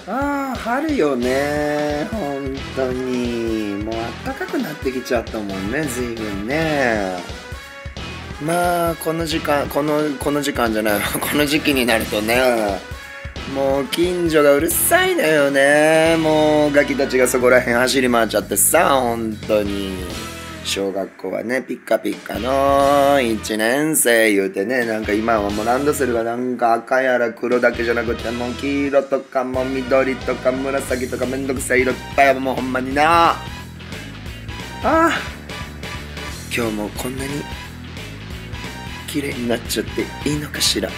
ああ、春よね。本当に。もう暖かくなってきちゃったもんね、随分ね。まあ、この時間じゃないわ。この時期になるとね、もう近所がうるさいのよね。もうガキたちがそこら辺走り回っちゃってさ、本当に。小学校はね、ピッカピッカの1年生言うてね、なんか今はもうランドセルがなんか赤やら黒だけじゃなくて、もう黄色とかもう緑とか紫とかめんどくさい色いっぱい、もうほんまにな。ああ、今日もこんなに綺麗になっちゃっていいのかしら。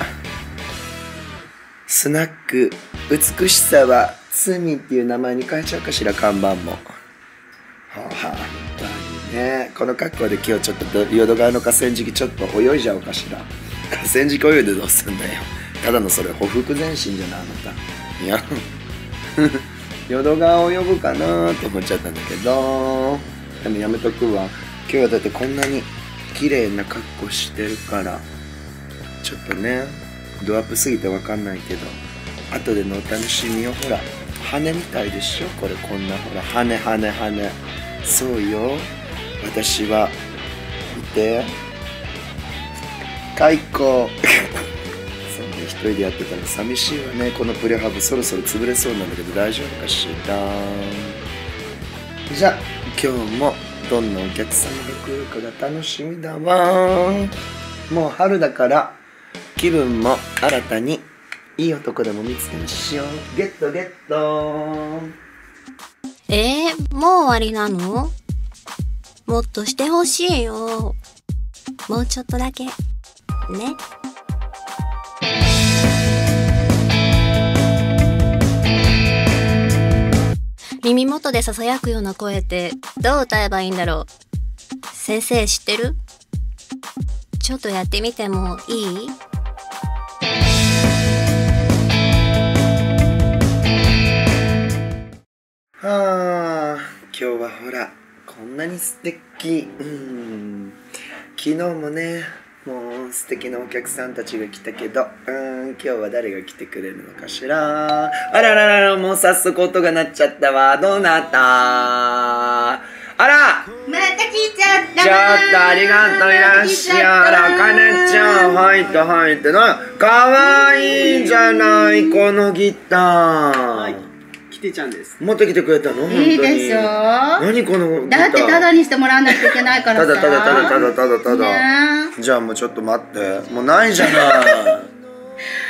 スナック美しさは罪っていう名前に変えちゃうかしら、看板も。はあ、本当にね。この格好で今日ちょっと淀川の河川敷ちょっと泳いじゃおうかしら。河川敷泳いでどうすんだよ。ただのそれほふく前進じゃな、あなた。いや淀川を泳ぐかなと思っちゃったんだけど、でもやめとくわ。今日はだってこんなに綺麗な格好してるから、ちょっとねドアップすぎてわかんないけど、後でのお楽しみよ。ほら羽みたいでしょこれ。こんなほら羽。そうよ、私は見て蚕そんな一人でやってたら寂しいわね。このプレハブそろそろ潰れそうなんだけど大丈夫かしら。じゃあ今日もどんなお客様が来るかが楽しみだわ。もう春だから気分も新たにいい男でも見つけましょう。ゲットゲット。 もう終わりなの？もっとしてほしいよ。もうちょっとだけ。ね。耳元で囁くような声ってどう歌えばいいんだろう。先生知ってる？ちょっとやってみてもいい？ はあ、今日はほらこんなに素敵。昨日もねもう素敵なお客さんたちが来たけど、今日は誰が来てくれるのかしら。あらららら、もう早速音が鳴っちゃったわ。どうなった？あら、 また来ちゃった。 ちょっとありがとう。いらっしゃい。あら、かねちゃん入ってな。かわいいじゃないこのギター。 キティちゃんです。 持ってきてくれたの？ いいでしょ。 何このギター。 だってタダにしてもらわないといけないからさ。 ただ。じゃあもうちょっと待って。もうないじゃない。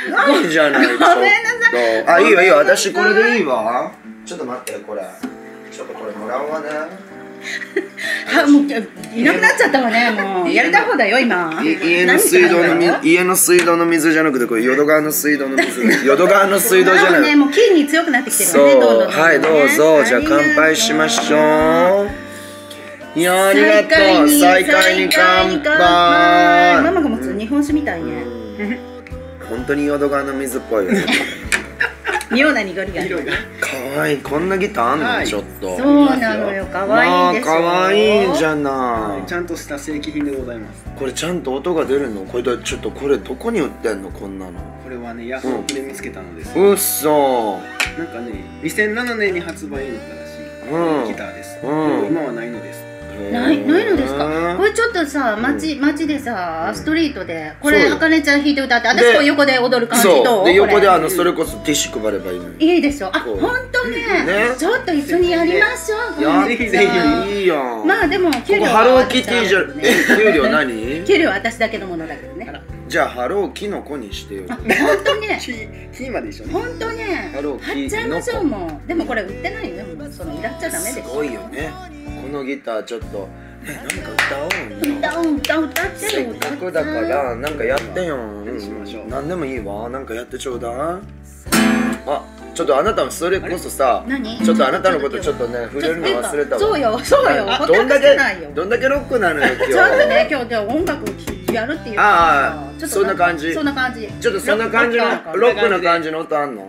ないじゃない。 ごめんなさい。 あ、いいよいいよ。私これでいいわ。ちょっと待ってこれ。ちょっとこれもらうわね。 もういなくなっちゃったわね。もうやりたい方だよ今。 家の水道の水じゃなくてこれ淀川の水道の水。淀川の水道じゃない。 もう菌に強くなってきてるわね。どんどん。 はいどうぞ。じゃあ乾杯しましょう。いやありがとう。再会に乾杯。 ママが持つ日本酒みたいね。 本当に淀川の水っぽいよね。 妙な濁りが。 かわいい。こんなギターあんの？ちょっと。 そうなのよ。かわいいでしょ。 かわいいじゃない。 ちゃんとした正規品でございます。 これちゃんと音が出るの？これちょっとこれどこに売ってんのこんなの？ これはねヤフオクで見つけたのです。 うっそ。 なんかね2007年に発売になったらしいギターです。今はないのです。 ないのですか。これちょっとさ街でさストリートでこれあかねちゃん弾いて歌って私こう横で踊る感じどう？ で横でそれこそティッシュ配ればいいのに。 いいでしょ。あ本当ね。ちょっと一緒にやりましょう。 ぜひぜひ。 いいやん。 まあでも給料はハローキティじゃ給料何？ 給料は私だけのものだけどね。 じゃあハローキノコにしてよ。 本当ね。 キまで一緒ね。 本当ね。貼っちゃいましょうもう。でもこれ売ってないよね。そのいらっちゃダメです。 すごいよね。このギターちょっとなんか歌おうよ。 歌ってせっかくだからなんかやってよ。 何でもいいわ。なんかやってちょうだい。あ、ちょっとあなたもそれこそさ、ちょっとあなたのことちょっとね触れるの忘れたわ。 そうよ。 どんだけロックなのよ今日。 ちょっとね今日音楽やるっていう。 ああ、そんな感じ。 そんな感じ。 ちょっとそんな感じのロックな感じの音あんの？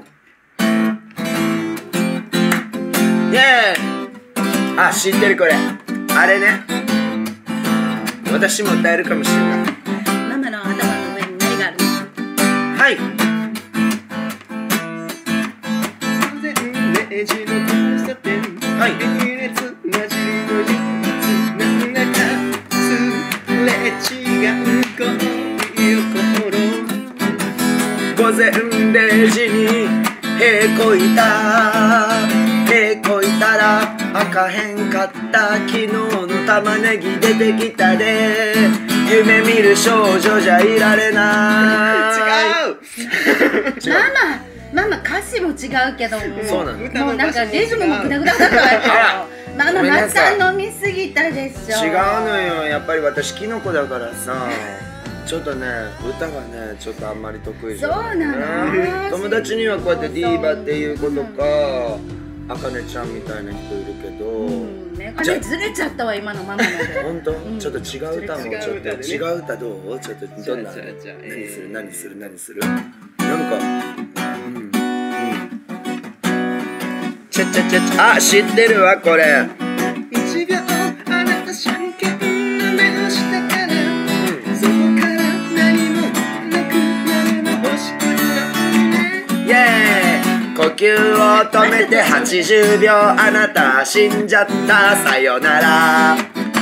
イエーイ。あ、知ってるこれ。あれね。私も歌えるかもしれない。 ママの頭の上に何があるの？ はい。 へこいたら赤へんかった昨日の玉ねぎ出てきたで夢見る少女じゃいられない違うママ歌詞も違うけどそうなのもうなんかリズムもグダグダだったわけどママまた飲みすぎたでしょ。 違うのよやっぱり私キノコだからさちょっとね歌がねちょっとあんまり得意じゃない、ね、 そうなの友達にはこうやってディーバっていう子とかあかねちゃんみたいな人いるけど、 メガネずれちゃったわ今のママので本当、ちょっと違う歌もちょっと違う歌どうちょっとどんな何するなんかちゃあ知ってるわこれ 1秒あなた真剣な目をしたからそこから何もなくなれば欲しくないイエーイ呼吸を止めて80秒あなた死んじゃったさよなら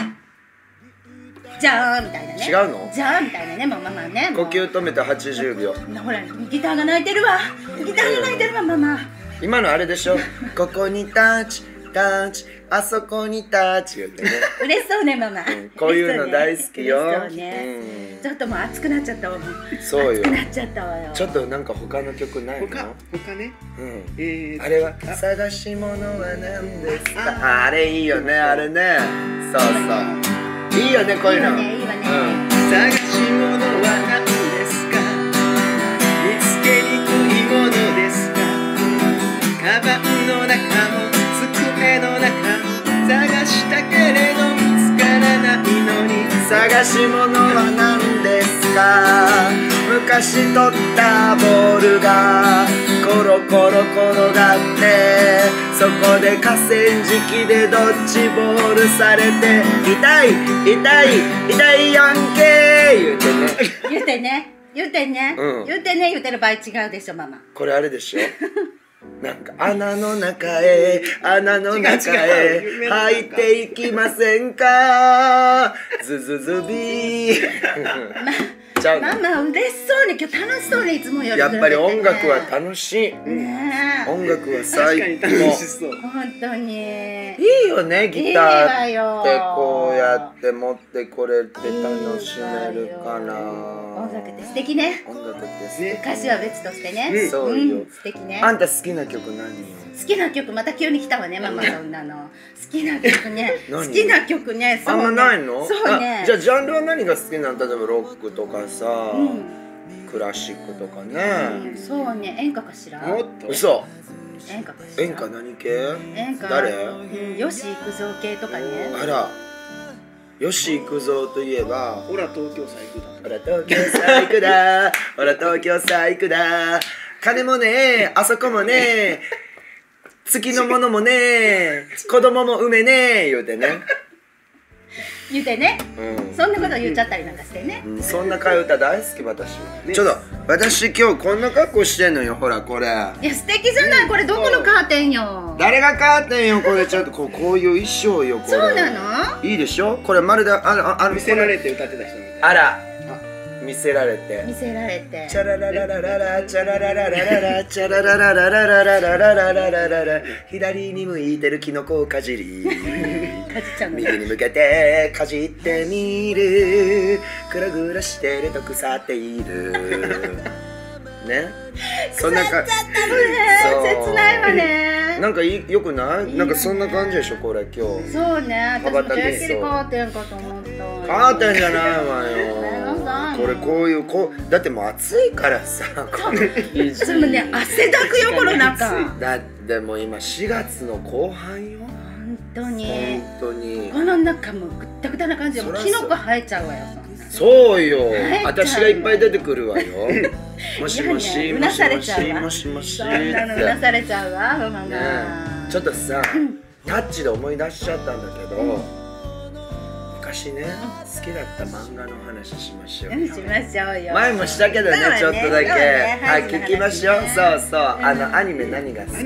じゃーんみたいなね違うのじゃーんみたいなねもうママね呼吸止めて80秒ほらギターが泣いてるわママ今のあれでしょここにタッチあそこにタッチ言ってね嬉しそうねママ、 こういうの大好きよ嬉しそうね、ちょっともう熱くなっちゃったわもうそうよ熱くなっちゃったわよちょっとなんか他の曲ないの他ねあれは探し物は何ですかあれいいよねあれねそういいよねこういうのいいわね探し物は何ですか見つけにくいものですかカバンの中も机の中探したけれど見つからないのに探し物は何ですか昔取ったボールがコロコロ転がってそこで河川敷でドッジボールされて痛いやんけ言うてね言うてる場合違うでしょママこれあれでしょなんか穴の中へ入っていきませんかズズズビーママ嬉しそうに今日楽しそうにいつもよりやっぱり音楽は楽しいね音楽は最高楽しそう本当にいいよねギターっていいわよこうやって持ってこれて楽しめるから音楽って素敵ね音楽って素敵歌詞は別としてねそうよ素敵ねあんた好きな曲何よ好きな曲また急に来たわねママそんなの好きな曲ね何好きな曲ねあんまないのそうねじゃあジャンルは何が好きなの例えばロックとかさクラシックとかねそうね演歌かしら嘘演歌かしら演歌何系演歌誰吉幾三系とかねあら吉幾三といえばほら東京最高だほら東京最高だほら東京最高だ金もねあそこもね月のものもね子供も産めね言うてね言うてねそんなこと言っちゃったりなんかしてねそんな替え歌大好き私ちょっと私今日こんな格好してんのよほらこれいや素敵じゃないこれどこのカーテンよ誰がカーテンよこれちょっとこういう衣装よこれそうなのいいでしょこれまるで見せられて歌ってた人みたいあら見せられてチャララララララチャララララララチャラララララララララララララ左に向いてるキノコをかじり右に向けてかじってみるグラグラしてると腐っているねそんな腐っちゃったのね切ないわねなんかよくないなんかそんな感じでしょこれ今日そうね私もてっきりカーテンかと思ったカーテンじゃないわよこれこういうだってもう暑いからさこれそれもね汗だくよこの中だってもう今4月の後半よ本当にこの中もぐったぐたな感じでキノコ生えちゃうわよそうよ私がいっぱい出てくるわよもしもしうなされちゃうわもしもしそんなのうなされちゃうわママがちょっとさタッチで思い出しちゃったんだけど昔ね好きだった漫画の話しましょうしましょうよ前もしたけどねちょっとだけはい聞きましょうそうそうアニメ何が好きだった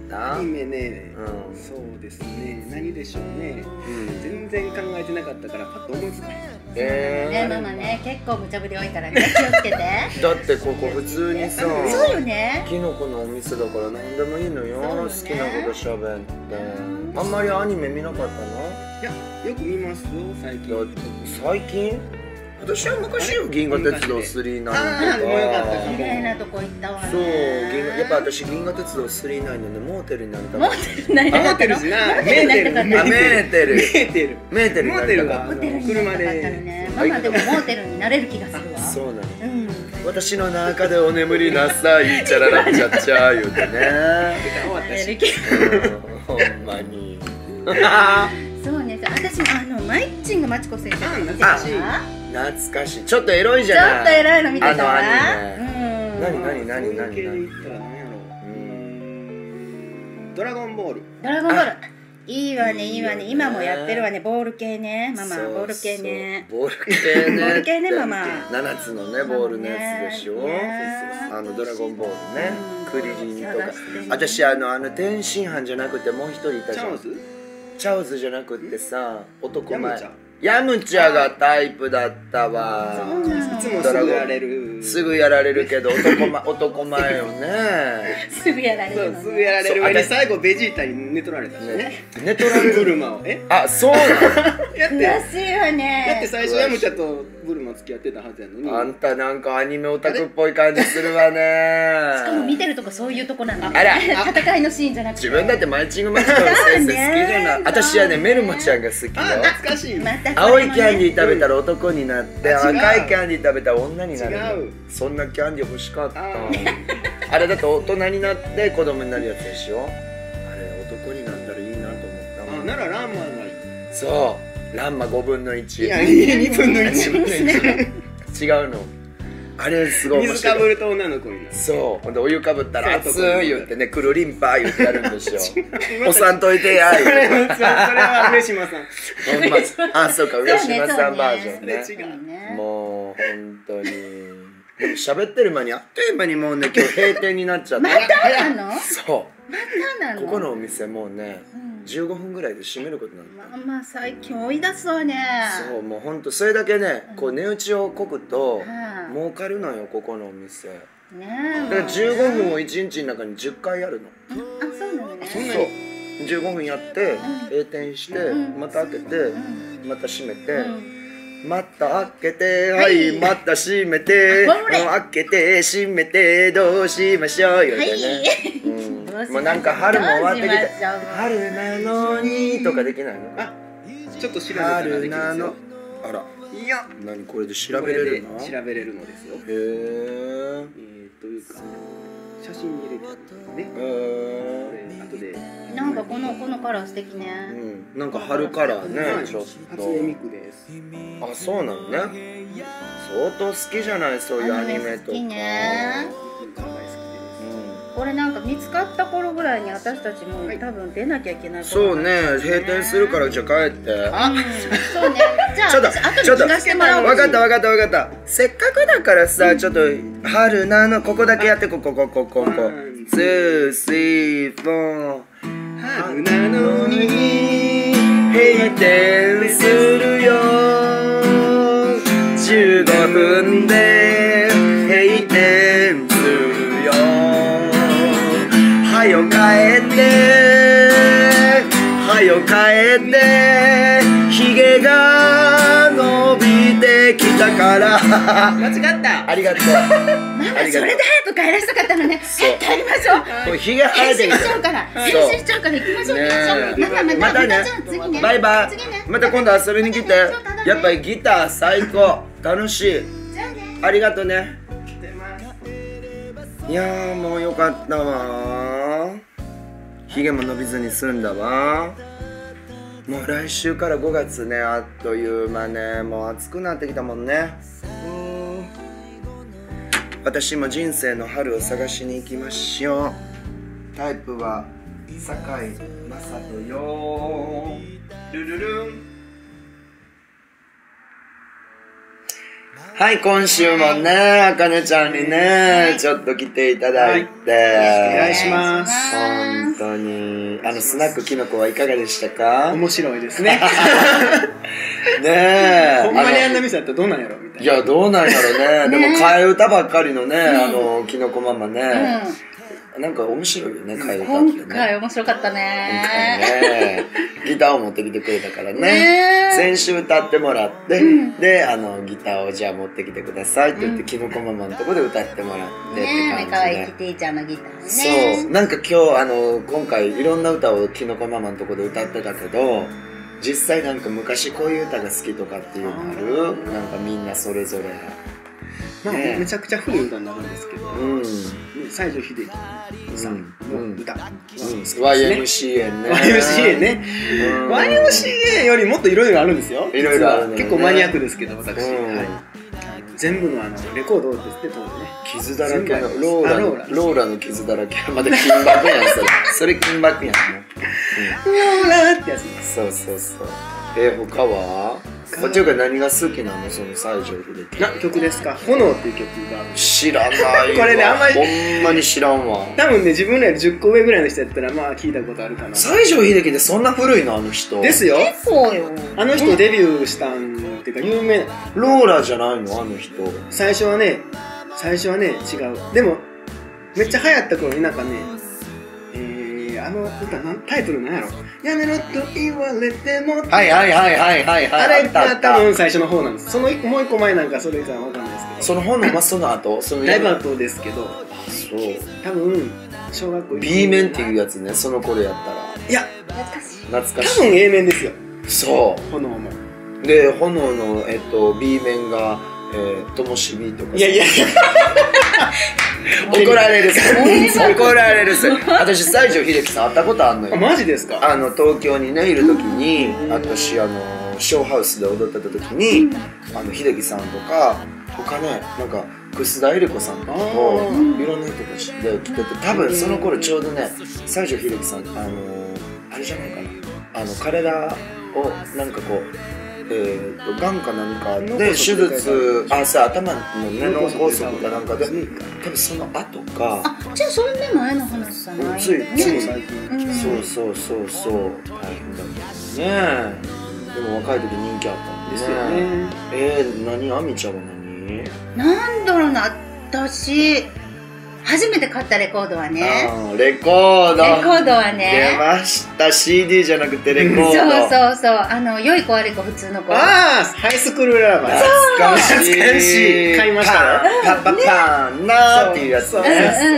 た？ アニメね、 うんそうですね、何でしょうね、全然考えてなかったからパッと思いつかない。 ね、ママね、結構無茶ぶり多いからね、気をつけて。 だってここ普通にさ、 そうよね。 キノコのお店だから何でもいいのよ、好きなことしゃべって。あんまりアニメ見なかったの？ いや、よく見ますよ、最近。 だって最近？私は昔よ、銀河鉄道999とか。 ああ、でもよかったかも。 綺麗なとこ行ったわね。 そう、やっぱ私銀河鉄道999のね、モーテルになりたかっモーテル何あ、モだったの？ ーテルじゃない、 モーテルた。あ、メーテル。 メーテル。 メーテルになりたかっモーテルになりたかったのね。マはいマでもモーテルになれる気がするわ。 た。そうなの。 うん。 私の中でお眠りなさい、チャララチャッチャー言うてね。 終わったし。 ほんまに。 そうね、私もマイッチングマチコ先生の見てあた。ちょ懐かしい。ちょっとエロいじゃない。 っと偉いの見てたわ。 あのアニメ。何そういう系で言ったら何やろう。ドラゴンボール。 ドラゴンボール。いいわね、いいわね。今もやってるわね。ボール系ね、ママ。ボール系ね。 ボール系ね。 ボール系ね、ママ。 7つのね、ボールのやつでしょ。ドラゴンボールね。クリリンとか。私天津飯じゃなくてもう一人いたじゃん。チャオズじゃなくってさ、男前。ヤムチャがタイプだったわ。 いつもすぐやられる。 すぐやられるけど男前よね。 すぐやられるのね。 すぐやられる上に最後ベジータに寝取られたしね。 寝取られブる。 ルマを。 あ、そうなの。 悔しいわね。 だって最初ヤムチャとブルマ付き合ってたはずやのに。 あんたなんかアニメオタクっぽい感じするわね。 しかも見てるとこそういうとこなんだね。 あら戦いのシーンじゃなくて。 自分だってマイチングマチコの先生好きじゃない。私はね、メルモちゃんが好きあ、 よ。 懐かしい。 また青いキャンディィー食べたら男になって、赤いキャンディー食べたら女になるの。 違うそんなキャンディー欲しかった。 ああれだって大人になって子供になるやつでしょ。あれ男になったらいいなと思ったもん。 ならランマンがいい。 そうランマ5分の1。 いや、2分の1。 2分の1違うの。あれすごい面水か白い。 ぶると女の子になる。 そうほんでお湯かぶったら熱そうい言ってね、くるりんぱ言ってやるんですよ。おさんといてやそれ言うて。 は上島さん。 ほんまあ、そうか、上島さんバージョンね。 それ違う。 もう本当に。でも喋ってる間にあっという間にもうね、今日閉店になっちゃった。 またなの？ そうまたなの？ ここのお店もうね、15分ぐらいで閉めることになった。 ママ最近追い出すわね。 そうもう本当それだけね、こう値打ちをこくとうん儲かるのよ、ここのお店。 ねだから15分を1日の中に10回やるの。 あ、そうなのね。 そんなそうに。 15分やって閉店してまた開けてまた閉めてまた開けてはいまた閉めて開けて閉めてどうしましょうよね。もうなんか春も終わってきて春なのにとかできないの？ あ、ちょっと調べたらでき春なの。 ますよ。 あら、 いや、 何これで調べれるの？ 調べれるのですよ。 へえ。 というか写真に入れてあるね。後で。 なんかこのカラー素敵ね。 うん、なんか春カラーね、ちょっ初音ミクです。 と。あ、そうなのね。相当好きじゃない、そういうアニメとか。 好きね。 大好きです。 これなんか見つかった頃ぐらいに私たちも多分出なきゃいけない。 そうね、閉店するからじゃあ帰って。 あ、そうね。じゃあちょっと私後で聞かせてもらおう。 わかった。せっかくだからさ、ちょっと春なのここだけやってここ。2、3、4。 春なのに閉店するよ。15分で閉店するよ。はよ帰ってひげが伸びてきたから間違った。 ありがとう。 ママそれで早く帰らせたかったのね。帰りましょう。 もうひげ生変身えてきしちゃうから。 そう変身しちゃうから行きましょう。 またね次ね。 バイバイ次ね。 また今度遊びに来て。やっぱりギター最高楽しい。 じゃあね。 ありがとね。 出ます。 いやーもうよかったわ。ひげも伸びずに済んだわ。もう来週から5月ね、あっという間ね、もう暑くなってきたもんね。私も人生の春を探しに行きましょう。タイプは坂井雅人よ。ルルルン。 はい、今週もね、あかねちゃんにね、ちょっと来ていただいて。 お願いします。 本当に。スナックきのこはいかがでしたか？ 面白いですね。 ねえ。 ほんまにあんな店だったらどうなんやろみたいな。 いや、どうなんやろね。でも、替え歌ばっかりのね、きのこママね。なんか面白いよね、替え歌ってね。 今回面白かったね。 今回ね、ギターを持ってきてくれたからね。先週歌ってもらって、で、ギターをじゃあ持ってきてくださいって言って、きのこママのとこで歌ってもらってって感じで。 かわいいキティちゃんのギターね。 そう。なんか今日、今回いろんな歌をきのこママのとこで歌ってたけど、実際なんか昔こういう歌が好きとかっていうのある？なんかみんなそれぞれ。 まあ、めちゃくちゃ古い歌になるんですけど、西城秀樹さんの歌は好きですね。 YMCA ね。 YMCA ね。YMCA よりもっといろいろあるんですよ。 いろいろあるね。 結構マニアックですけど、私。全部のレコードですね、当時ね。 傷だらけの、ローラの傷だらけ。また金箔やん、それ。それ金箔やんね。 ローラってやつ。 そうそうそう。他は？っていうか何が好きなの？その西城秀樹。 何曲ですか？炎っていう曲がある。 知らないわ。 これね、あんまりほんまに知らんわ。 多分ね、自分らより10個上ぐらいの人やったらまあ聞いたことあるかな。 西城秀樹ってそんな古いの？あの人ですよ。 そうよ。 あの人デビューしたんっていうか有名。 ローラじゃないの？あの人。 最初はね違う。でもめっちゃ流行った頃になんかね、あの歌タイトルなんやろ。やめろと言われても。 はいはいはいはいはいはい。 あれが多分最初の方なんです。そのもう一個前なんかそれかわかんないですけど。 その本のその後、 だいぶ後ですけど。 そう。 多分小学校 B 面っていうやつね。その頃やったら。 いや、 懐かしい。 多分 A 面ですよ。 そう。 炎も。 で炎のB 面がともしびとか。 いやいや。 怒られる怒られる私西城秀樹さん会ったことあんのよ。 マジですか？ 東京にねいる時に私ショーハウスで踊ってた時に秀樹さんとか他ねなんか楠田絵理子さんとかといろんな人たちで来てて多分その頃ちょうどね西城秀樹さんあれじゃないかな彼らをなんかこうがんか何かで手術さ頭のね脳梗塞かなんかで多分その後かじゃあそんな前の話じゃないつい最近そう大変だったねでも若い時人気あったんですよね何アミちゃんは何なんだろうな私初めて買ったレコードはねレコードはね出ました CD じゃなくてレコードそう良い子悪い子普通の子ハイスクールラバー懐かしい買いましたよパッパパーンなーっていうやつね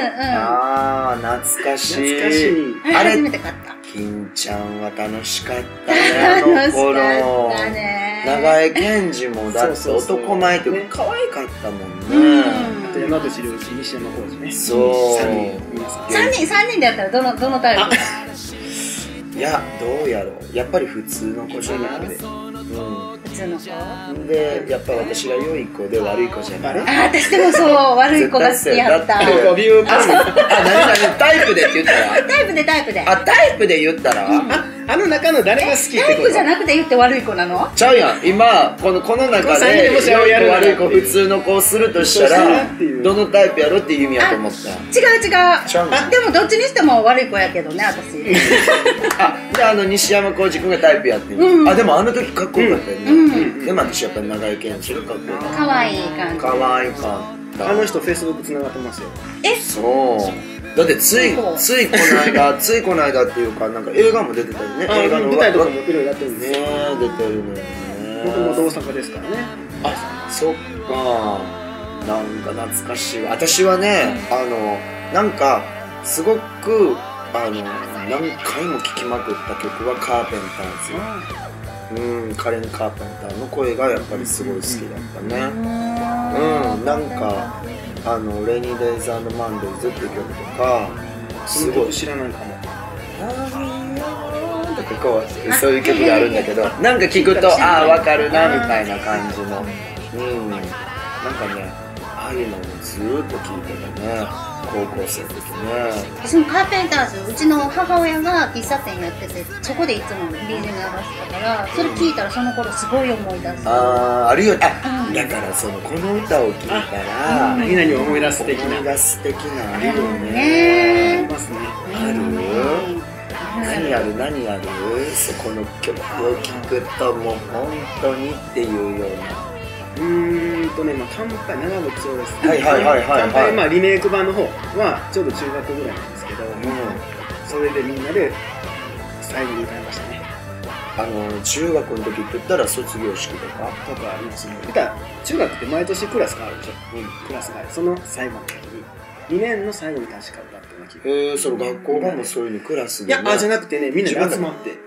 懐かしいあれ初めて買った金ちゃんは楽しかったねあの頃長江健二もだって男前って可愛かったもんねあと山口良一西山浩二ねそう 3人でやったらどのタイプいやどうやろうやっぱり普通の子じゃない普通の子でやっぱ私が良い子で悪い子じゃない私でもそう悪い子が好きやった何タイプでって言ったらタイプでタイプで言ったらあの中の誰が好きってことタイプじゃなくて言って悪い子なのちゃうやん今この中で良い子悪い子普通の子をするとしたらどのタイプやろっていう意味やと思った違うでもどっちにしても悪い子やけどね私で西山浩二君がタイプやってでもあの時かっこよかったよねでも私やっぱり長井健一がかっこよかった可愛い感じ可愛かったあの人フェイスブックつながってますよそうだってついこの間っていうかなんか映画も出てたよね映画の舞台とかもいろいろやってるんですね出てるのよねもともと大阪ですからねそっかなんか懐かしい私はねなんかすごく何回も聴きまくった曲はカーペンターズカレン・カーペンターの声がやっぱりすごい好きだったねなんかレニー・デイズ&マンデイズっていう曲とかすごい知らないかもとかこうそういう曲があるんだけどなんか聞くと分かるなみたいな感じのなんかねああいうのをずーっと聴いてたね高校生の時ね。 そのカーペンターズ、うちの母親が喫茶店やってて、そこでいつも BGM 流してたから、それ聞いたらその頃すごい思い出す。 あるよ。だからそのこの歌を聞いたら何々を思い出す的な。 思い出す的なあるよね。 ありますね。 ある？何あるそこの曲を聴くともう本当にっていうような。 乾杯長渕剛です。 乾杯、リメイク版の方はちょうど中学ぐらいなんですけど、それでみんなで最後に歌いましたね。 中学の時って言ったら卒業式とかありますね。中学って毎年クラスがあるでしょ。クラスがある。その最後の時に2年の最後に確か歌ったような気が。 その学校がもうそういうにクラスで、 いや、じゃなくてね、みんなで集まって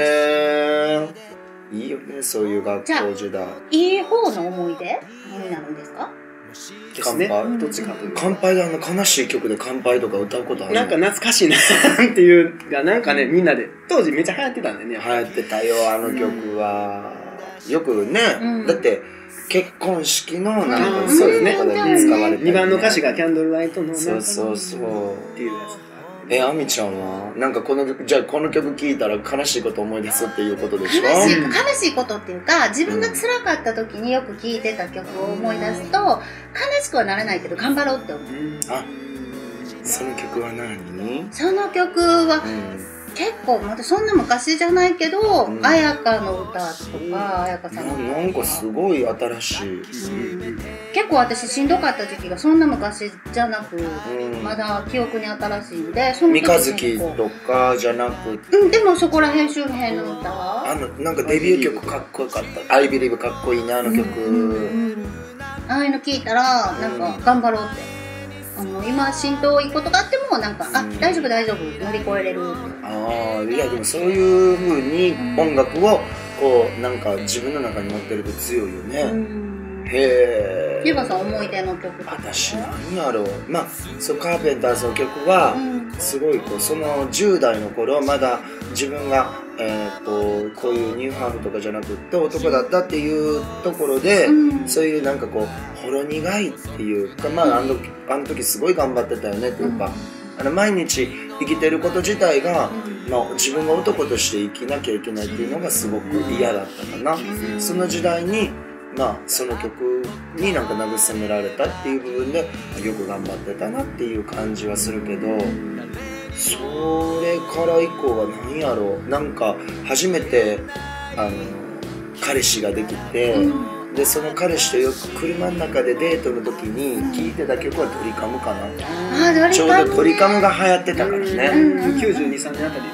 いいよね、そういう学校時代。 いい方の思い出になるんですか？ ですね。どっちかというと乾杯で悲しい曲で乾杯とか歌うことある？ なんか懐かしいなっていうが、なんかね、みんなで当時めっちゃ流行ってたんでね。 流行ってたよ、あの曲は。よくね、だって結婚式のなんかそういうとこで使われて、 2番の歌詞がキャンドルライトの中そうっていうやつ。 あみちゃんはなんかじゃあこの曲聴いたら悲しいこと思い出すっていうことでしょ？ 悲しいことっていうか、自分が辛かった時によく聴いてた曲を思い出すと、悲しくはならないけど頑張ろうって思う。 その曲は何？ その曲は、結構またそんな昔じゃないけど、彩香の歌とか、彩香さんの歌なんかすごい新しい。 結構私しんどかった時期がそんな昔じゃなく、まだ記憶に新しいんで、その三日月とかじゃなくでもそこら辺周辺の歌なんかデビュー曲かっこよかった。I Believe かっこいいね、あの曲。 ああいうの聞いたらなんか頑張ろうって。今しんどいことがあってもなんか大丈夫乗り越えれる。 いやでもそういう風に音楽をこうなんか自分の中に持ってると強いよね。へえ。 ゆうばさん思い出の曲とか？ 私何やろう。そうカーペンターズの曲はすごいこうその10代の頃まだ自分がこういうニューハーフとかじゃなくって男だったっていうところで、そういうなんかこうほろ苦いっていうか、あの時すごい頑張ってたよねっていうか、毎日生きてること自体が、自分が男として生きなきゃいけないっていうのがすごく嫌だったかな。その時代にその曲になんか慰められたっていう部分でよく頑張ってたなっていう感じはするけど、それから以降は何やろう。なんか初めて彼氏ができて、でその彼氏とよく車の中でデートの時に聴いてた曲はドリカムかな。ちょうどドリカムが流行ってたからね。 92、3年あたり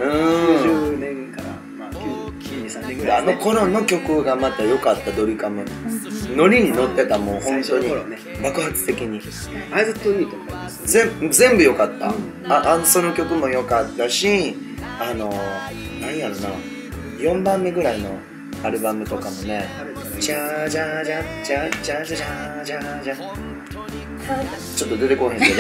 90年から92、3年ぐらい。 あの頃の曲がまた良かった。ドリカムノリに乗ってた。もう本当に爆発的に。 アイズトゥミーとか全部良かった。その曲も良かったし、何やろな、4番目ぐらいのアルバムとかもね、チャージャージャージャージャージャージャージャー、ちょっと出てこへんけど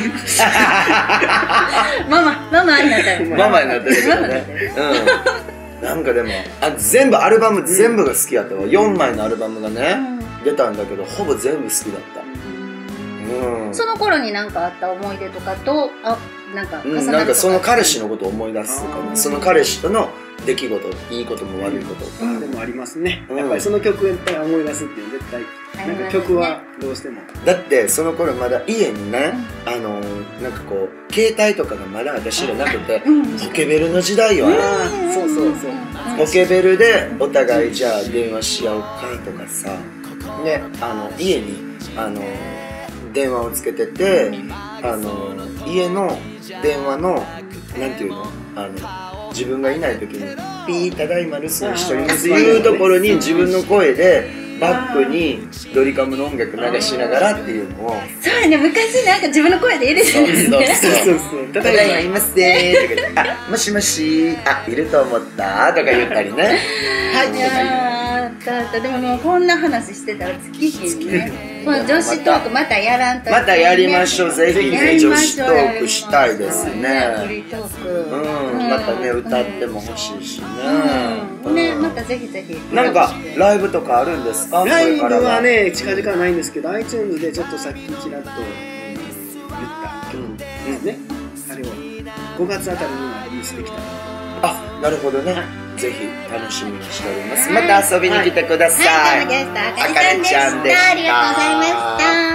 ママになったよ。 ママになってるけどね。なんかでも全部アルバム全部が好きやったわ。4枚のアルバムがね出たんだけど、ほぼ全部好きだった。 その頃に何かあった思い出とかとなんかなんかその彼氏のことを思い出すとかね、その彼氏との出来事、いいことも悪いことでもありますね。やっぱりその曲やったら思い出すっていうの絶対なんか曲はどうしても。 だってその頃まだ家にね、なんかこう携帯とかがまだ私らなくて、ポケベルの時代よ。ポケベルでお互いじゃあ電話し合おうかとかさ、ね、家に電話をつけてて、家の電話のなんていうの、自分がいない時にピーただいま留守にしておりますっていうところに自分の声でバックにドリカムの音楽流しながらっていうのを。 そうやね、昔なんか自分の声で入れてたんですね。 そうただいまいますねーとか言って、もしもしいると思ったとか言ったりね。はいとかでももうこんな話してたら尽きひんね。この女子トークまたやらんと。 またやりましょう。ぜひね、女子トークしたいですね。またね、歌っても欲しいしね。 またぜひぜひ。 なんかライブとかあるんですか？ ライブはね、近々はないんですけど、iTunes でちょっとさっきちらっと言ったね、あれを5月あたりにはリリースできたら。 あ、なるほどね。ぜひ楽しみにしております。また遊びに来てください。 はい、ゲストあかりちゃんでした。ありがとうございました。